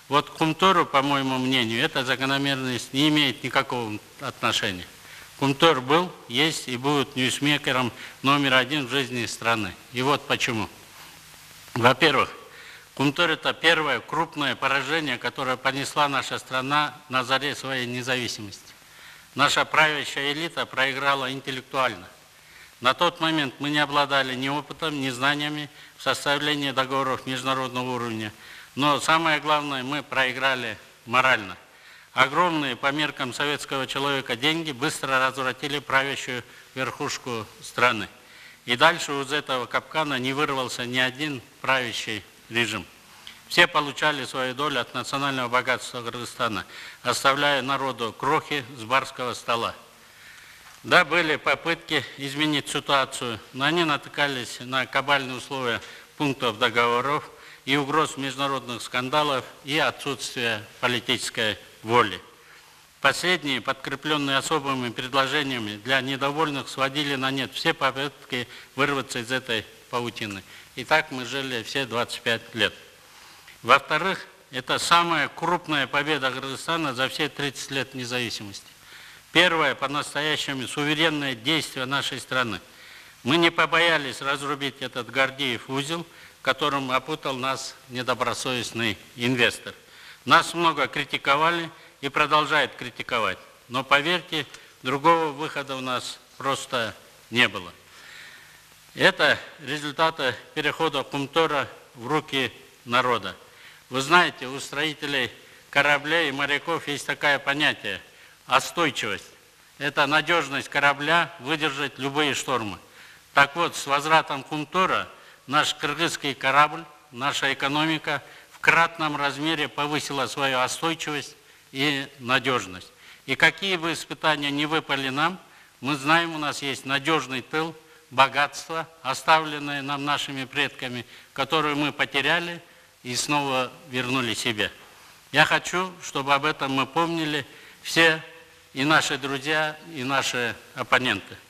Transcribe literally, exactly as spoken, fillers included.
Вот к Кумтору, по моему мнению, эта закономерность не имеет никакого отношения. Кумтор был, есть и будет ньюсмейкером номер один в жизни страны. И вот почему. Во-первых, Кумтор – это первое крупное поражение, которое понесла наша страна на заре своей независимости. Наша правящая элита проиграла интеллектуально. На тот момент мы не обладали ни опытом, ни знаниями в составлении договоров международного уровня. Но самое главное, мы проиграли морально. Огромные по меркам советского человека деньги быстро развратили правящую верхушку страны. И дальше из этого капкана не вырвался ни один правящий режим. Все получали свою долю от национального богатства Кыргызстана, оставляя народу крохи с барского стола. Да, были попытки изменить ситуацию, но они натыкались на кабальные условия пунктов договоров и угроз международных скандалов и отсутствие политической воли. Последние, подкрепленные особыми предложениями для недовольных, сводили на нет все попытки вырваться из этой паутины. И так мы жили все двадцать пять лет. Во-вторых, это самая крупная победа Кыргызстана за все тридцать лет независимости. Первое по-настоящему суверенное действие нашей страны. Мы не побоялись разрубить этот Гордиев узел, которым опутал нас недобросовестный инвестор. Нас много критиковали и продолжают критиковать. Но поверьте, другого выхода у нас просто не было. Это результаты перехода Кумтора в руки народа. Вы знаете, у строителей кораблей и моряков есть такое понятие – остойчивость. Это надежность корабля выдержать любые штормы. Так вот, с возвратом Кумтора наш кыргызский корабль, наша экономика в кратном размере повысила свою остойчивость и надежность. И какие бы испытания ни выпали нам, мы знаем, у нас есть надежный тыл, богатство, оставленное нам нашими предками, которое мы потеряли и снова вернули себе. Я хочу, чтобы об этом мы помнили все, и наши друзья, и наши оппоненты.